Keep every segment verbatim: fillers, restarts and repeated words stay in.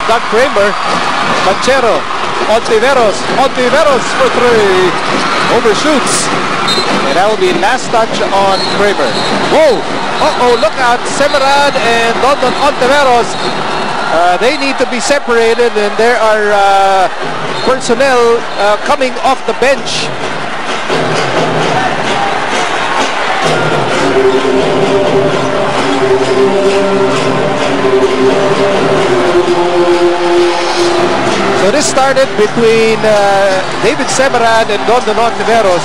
Doug Kramer. Manchero. Ontiveros. Ontiveros for three. Overshoots. And that will be last touch on Kramer. Whoa! Uh-oh, look out. Semerad and Dondon Ontiveros. Uh, they need to be separated, and there are uh, personnel uh, coming off the bench. So this started between uh, David Semerad and Dondon Ontiveros.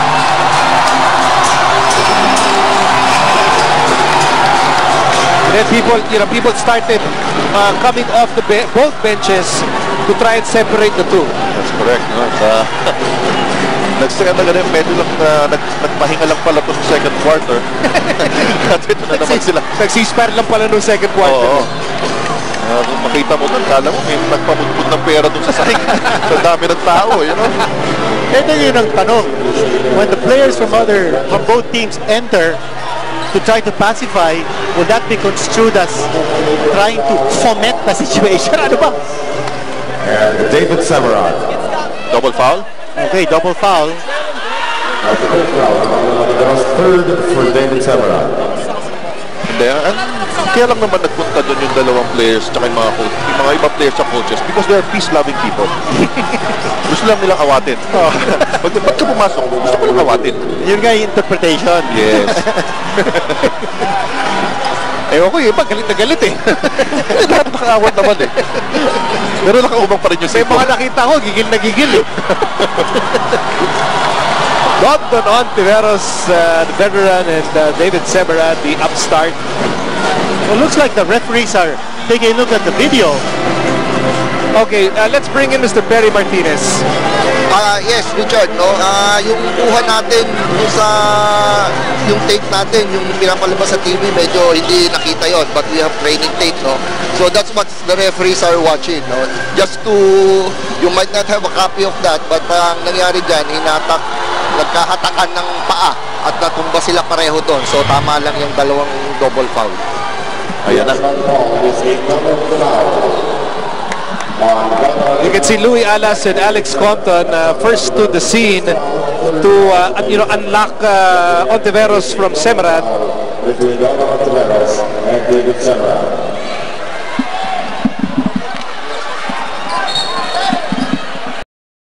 And then people, you know, people started uh, coming off the be both benches to try and separate the two. That's correct. No? Uh, Nagsaka na ganun, medyo lang uh, nag, nagpahinga lang pala itong second quarter. At ito na naman sila. Nagsispare lang pala nung second quarter. Oo. Uh, kung makita mo doon, kala mo may nagpamutput ng pera doon sa sahig. Sa dami ng tao, you know? Ito yun ang tanong. When the players from other, from both teams enter to try to pacify, will that be construed as trying to foment the situation? Ano ba? And David Semerad. Double foul? Okay, double foul. That was third for David Semerad. Hindi, and kaya lang naman nagpunta doon yung dalawang players tsaka yung mga, coach, yung mga ibang players at coaches because they're peace-loving people. Gusto lang nilang awatin. Pag, pag ka pumasok, gusto ko lang awatin. Yun nga yung interpretation. Yes. Ewan ko, yung iba galit na galit eh. Lahat nakaawat naman eh. Pero nakaubang pa rin yung May mga nakita ko, gigil na gigil eh. Dondon Ontiveros, uh, the veteran, and uh, David Semerad, the upstart. Well, looks like the referees are taking a look at the video. Okay, uh, let's bring in Mister Perry Martinez. Uh, yes, Richard, no? Uh, yung kuha natin yung sa yung tape natin, yung pinapalabas sa T V, medyo hindi nakita yon, but we have training tape, no? So that's what the referees are watching, no? Just to, you might not have a copy of that, but ang uh, nangyari dyan, hinatak, nagkahatakan ng paa at natumba sila pareho doon. So tama lang yung dalawang double foul. Ayan na. You can see Louis Alas and Alex Compton uh, first to the scene to uh, you know, unlock uh, Ontiveros from Semerad. Between Dondon Ontiveros and David Semerad.